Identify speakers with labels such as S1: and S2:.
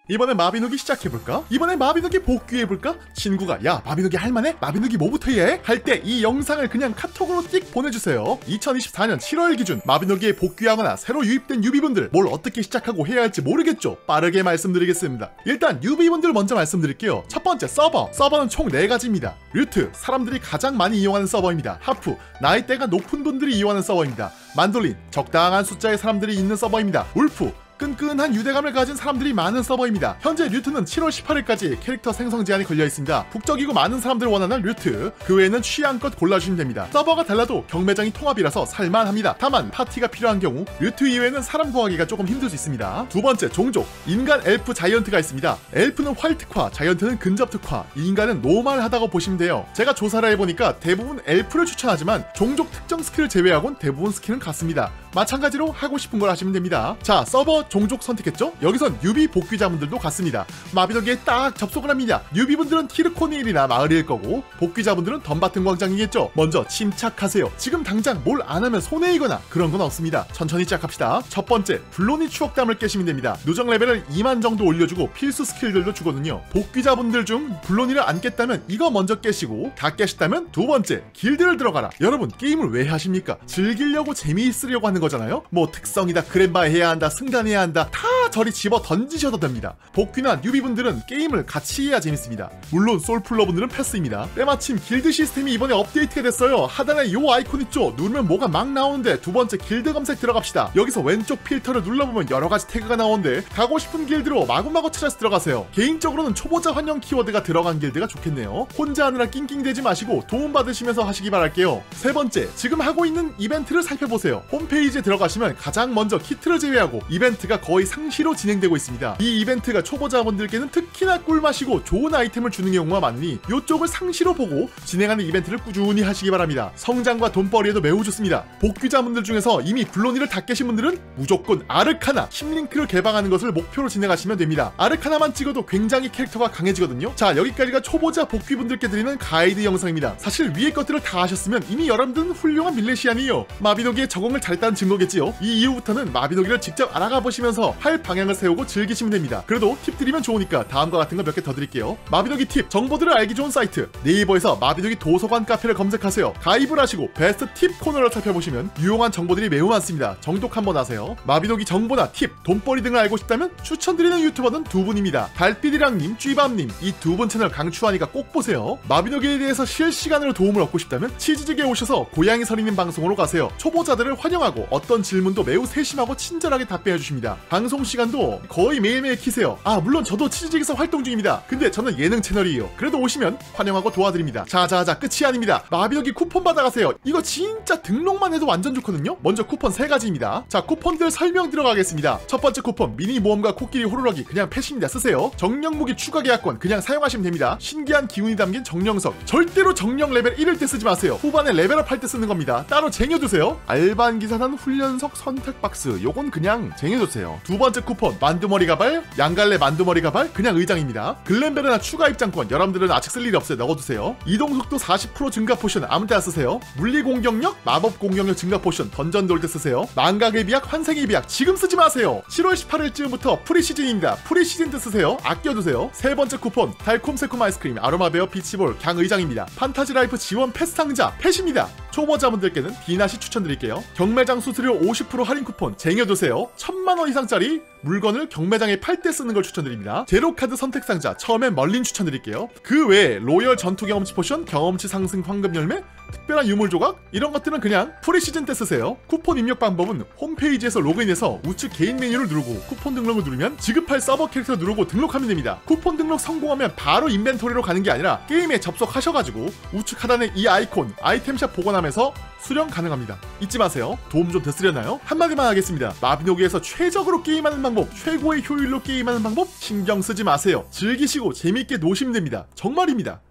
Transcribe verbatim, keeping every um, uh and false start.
S1: 이번에 마비노기 시작해볼까? 이번에 마비노기 복귀해볼까? 친구가 야 마비노기 할만해? 마비노기 뭐부터 해야 해? 할 때 이 영상을 그냥 카톡으로 띡 보내주세요. 이천이십사년 칠월 기준 마비노기에 복귀하거나 새로 유입된 유비분들 뭘 어떻게 시작하고 해야 할지 모르겠죠? 빠르게 말씀드리겠습니다. 일단 유비분들 먼저 말씀드릴게요. 첫 번째 서버. 서버는 총 네 가지입니다. 류트, 사람들이 가장 많이 이용하는 서버입니다. 하프, 나이대가 높은 분들이 이용하는 서버입니다. 만돌린, 적당한 숫자의 사람들이 있는 서버입니다. 울프, 끈끈한 유대감을 가진 사람들이 많은 서버입니다. 현재 류트는 칠월 십팔일까지 캐릭터 생성 제한이 걸려있습니다. 북적이고 많은 사람들을 원하는 류트, 그 외에는 취향껏 골라주시면 됩니다. 서버가 달라도 경매장이 통합이라서 살만합니다. 다만 파티가 필요한 경우 류트 이외에는 사람 구하기가 조금 힘들 수 있습니다. 두 번째, 종족. 인간, 엘프, 자이언트가 있습니다. 엘프는 활 특화, 자이언트는 근접 특화, 인간은 노멀하다고 보시면 돼요. 제가 조사를 해보니까 대부분 엘프를 추천하지만 종족 특정 스킬을 제외하곤 대부분 스킬은 같습니다. 마찬가지로 하고 싶은 걸 하시면 됩니다. 자, 서버 종족 선택했죠? 여기선 뉴비 복귀자분들도 같습니다. 마비노기에 딱 접속을 합니다. 뉴비분들은 키르코니일이나 마을일 거고 복귀자분들은 덤바튼 광장이겠죠? 먼저 침착하세요. 지금 당장 뭘 안 하면 손해이거나 그런 건 없습니다. 천천히 시작합시다. 첫 번째, 블로니 추억담을 깨시면 됩니다. 누적 레벨을 이만 정도 올려주고 필수 스킬들도 주거든요. 복귀자분들 중 블로니를 안 깼다면 이거 먼저 깨시고, 다 깨셨다면 두 번째, 길드를 들어가라. 여러분 게임을 왜 하십니까? 즐기려고 재미있으려고 하는 거잖아요? 뭐 특성이다, 그랜바 해야 한다, 승단해야 한다, 다 저리 집어 던지셔도 됩니다. 복귀나 뉴비분들은 게임을 같이 해야 재밌습니다. 물론 솔플러분들은 패스입니다. 때마침 길드 시스템이 이번에 업데이트가 됐어요. 하단에 요 아이콘 있죠? 누르면 뭐가 막 나오는데 두 번째 길드 검색 들어갑시다. 여기서 왼쪽 필터를 눌러보면 여러가지 태그가 나오는데 가고 싶은 길드로 마구마구 찾아서 들어가세요. 개인적으로는 초보자 환영 키워드가 들어간 길드가 좋겠네요. 혼자 하느라 낑낑대지 마시고 도움받으시면서 하시기 바랄게요. 세 번째, 지금 하고 있는 이벤트를 살펴보세요. 홈페이지에 들어가시면 가장 먼저 키트를 제외하고 이벤트가 거의 상시로 진행되고 있습니다. 이 이벤트가 초보자분들께는 특히나 꿀맛이고 좋은 아이템을 주는 경우가 많으니 이쪽을 상시로 보고 진행하는 이벤트를 꾸준히 하시기 바랍니다. 성장과 돈벌이에도 매우 좋습니다. 복귀자분들 중에서 이미 블로니를 다 깨신 분들은 무조건 아르카나, 킴링크를 개방하는 것을 목표로 진행하시면 됩니다. 아르카나만 찍어도 굉장히 캐릭터가 강해지거든요. 자, 여기까지가 초보자 복귀분들께 드리는 가이드 영상입니다. 사실 위의 것들을 다 하셨으면 이미 여러분들은 훌륭한 밀레시안이에요. 마비노기에 적응을 잘했다는 증거겠지요. 이 이후부터는 마비노기를 직접 알아가 보시면서 할 방향을 세우고 즐기시면 됩니다. 그래도 팁 드리면 좋으니까 다음과 같은 거 몇 개 더 드릴게요. 마비노기 팁, 정보들을 알기 좋은 사이트. 네이버에서 마비노기 도서관 카페를 검색하세요. 가입을 하시고 베스트 팁 코너를 살펴보시면 유용한 정보들이 매우 많습니다. 정독 한번 하세요. 마비노기 정보나 팁, 돈벌이 등을 알고 싶다면 추천드리는 유튜버는 두 분입니다. 달빛이랑님, 쥐밤님, 이 두 분 채널 강추하니까 꼭 보세요. 마비노기에 대해서 실시간으로 도움을 얻고 싶다면 치즈직에 오셔서 고양이 서리님 방송으로 가세요. 초보자들을 환영하고 어떤 질문도 매우 세심하고 친절하게 답변해 주십니다. 방송 시간도 거의 매일매일 키세요. 아, 물론 저도 치즈직에서 활동 중입니다. 근데 저는 예능 채널이에요. 그래도 오시면 환영하고 도와드립니다. 자자자, 끝이 아닙니다. 마비노기 쿠폰 받아가세요. 이거 진짜 등록만 해도 완전 좋거든요. 먼저 쿠폰 세 가지입니다. 자, 쿠폰들 설명 들어가겠습니다. 첫 번째 쿠폰, 미니 모험가 코끼리 호루라기 그냥 패십니다. 쓰세요. 정령무기 추가 계약권 그냥 사용하시면 됩니다. 신기한 기운이 담긴 정령석, 절대로 정령 레벨 일일 때 쓰지 마세요. 후반에 레벨업 할 때 쓰는 겁니다. 따로 쟁여두세요. 알반 기사단 훈련석 선택 박스, 요건 그냥 쟁여두세요. 두 번째 쿠폰, 만두머리 가발, 양갈래 만두머리 가발 그냥 의장입니다. 글렌베르나 추가 입장권, 여러분들은 아직 쓸 일이 없어요. 넣어두세요. 이동속도 사십 퍼센트 증가 포션 아무 때나 쓰세요. 물리 공격력, 마법 공격력 증가 포션 던전 돌 때 쓰세요. 망각의 비약, 환생의 비약 지금 쓰지 마세요. 칠월 십팔일쯤부터 프리시즌입니다. 프리시즌 때 쓰세요. 아껴두세요. 세 번째 쿠폰, 달콤새콤 아이스크림, 아로마베어 피치볼 강 의장입니다. 판타지 라이프 지원 패스 상자 패십니다. 초보자분들께는 디나시 추천드릴게요. 경매장 수수료 오십 퍼센트 할인 쿠폰 쟁여두세요. 천만 원 이상짜리 물건을 경매장에 팔 때 쓰는 걸 추천드립니다. 제로카드 선택 상자 처음엔 멀린 추천드릴게요. 그 외에 로열 전투 경험치 포션, 경험치 상승 황금 열매, 특별한 유물 조각 이런 것들은 그냥 프리시즌 때 쓰세요. 쿠폰 입력 방법은 홈페이지에서 로그인해서 우측 개인 메뉴를 누르고 쿠폰 등록을 누르면 지급할 서버 캐릭터 누르고 등록하면 됩니다. 쿠폰 등록 성공하면 바로 인벤토리로 가는 게 아니라 게임에 접속하셔가지고 우측 하단에 이 아이콘 아이템샵 복원하면서 수령 가능합니다. 잊지 마세요. 도움 좀 됐으려나요? 한마디만 하겠습니다. 마비노기에서 최적으로 게임하는 방법, 최고의 효율로 게임하는 방법 신경 쓰지 마세요. 즐기시고 재밌게 노시면 됩니다. 정말입니다.